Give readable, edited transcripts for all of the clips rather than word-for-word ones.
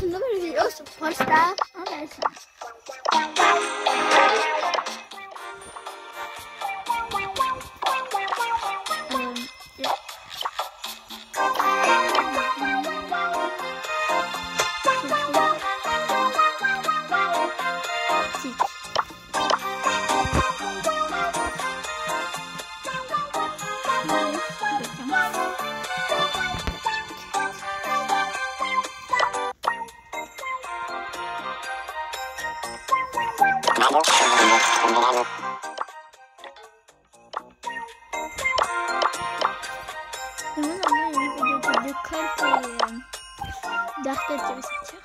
un nuovo video su Polestar adesso. D'Arcade qui va sortir.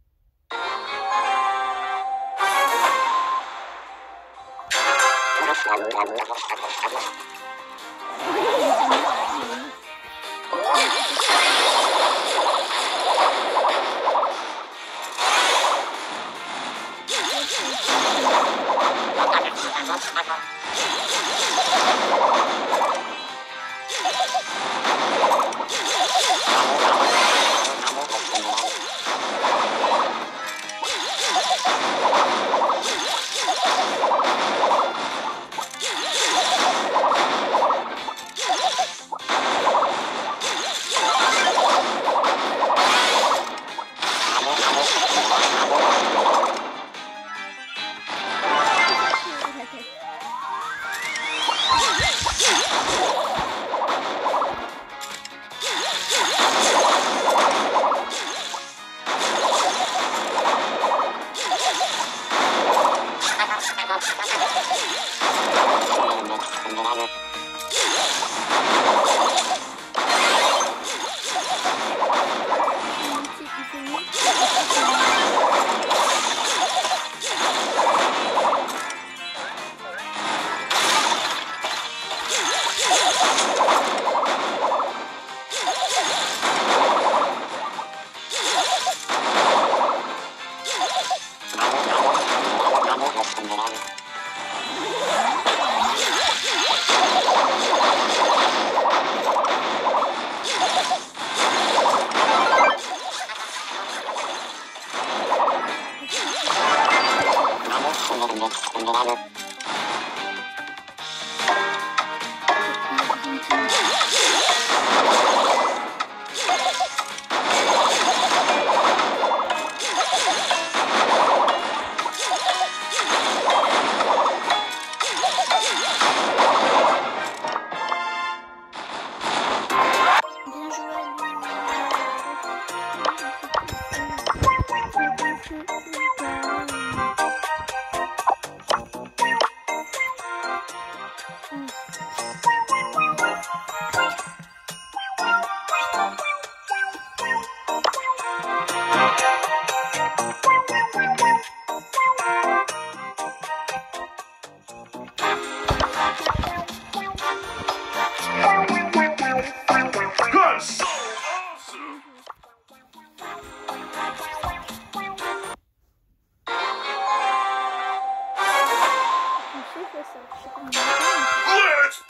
Let's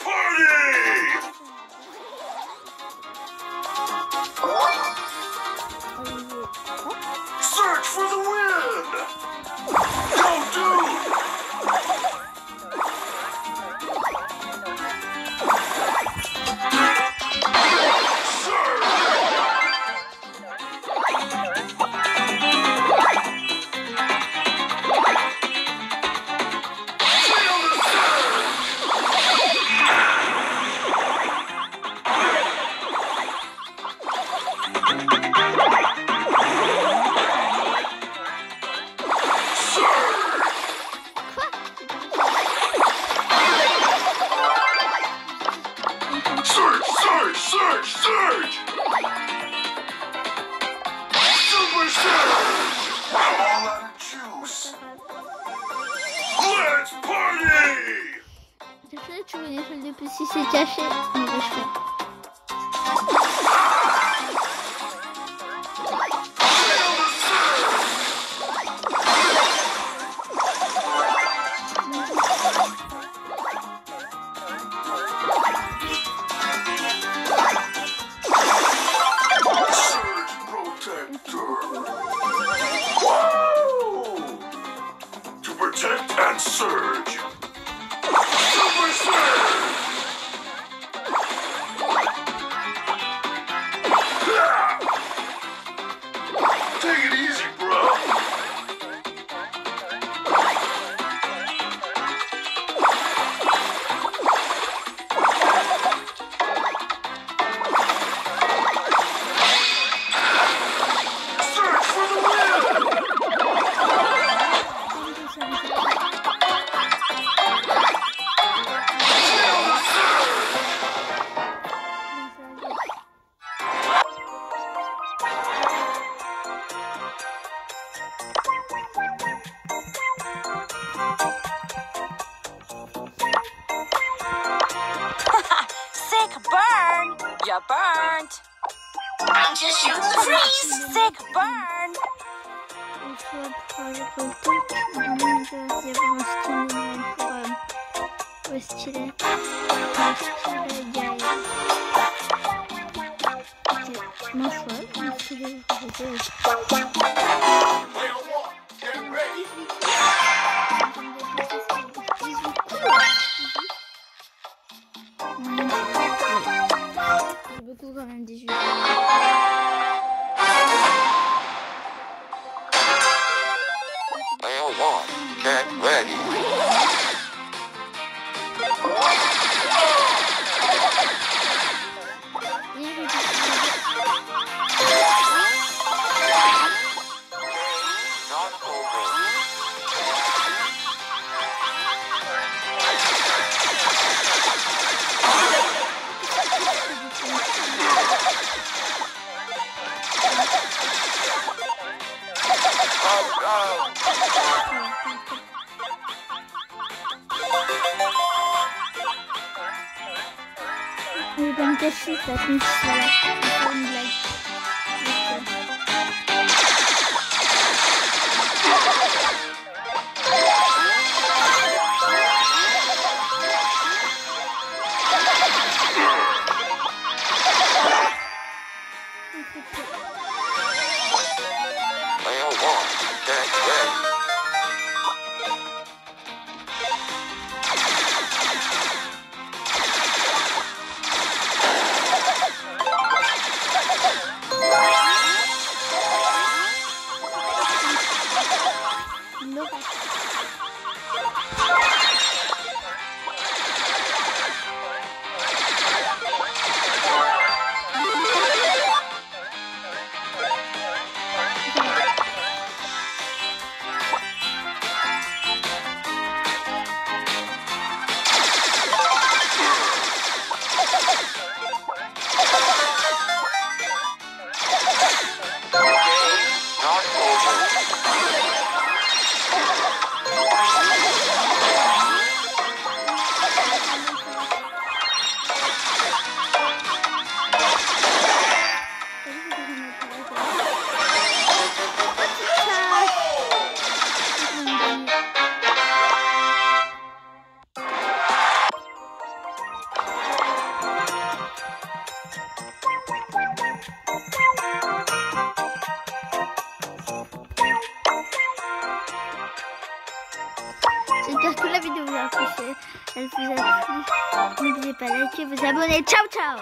party! Search for the wind! Don't do! Surge! Super Surge! I'm all out of juice! Let's party! Tu veux les feuilles depuis si c'est caché, on les fait. Surge Protector! Surge! Super Surge! Yeah! Take it easy, bro! Surge for the win! Sick burn! You're burnt! I'm just shooting the freeze! Sick burn! Player one, get ready! J'ai beaucoup quand même 18. Player one, get ready! Not over. Il va me cacher ça, comme si voilà. C'est une blague. Player one, get ready! Not over. J'espère que la vidéo vous a apprécié. Elle vous a plu. N'oubliez pas de liker, vous abonner. Ciao ciao.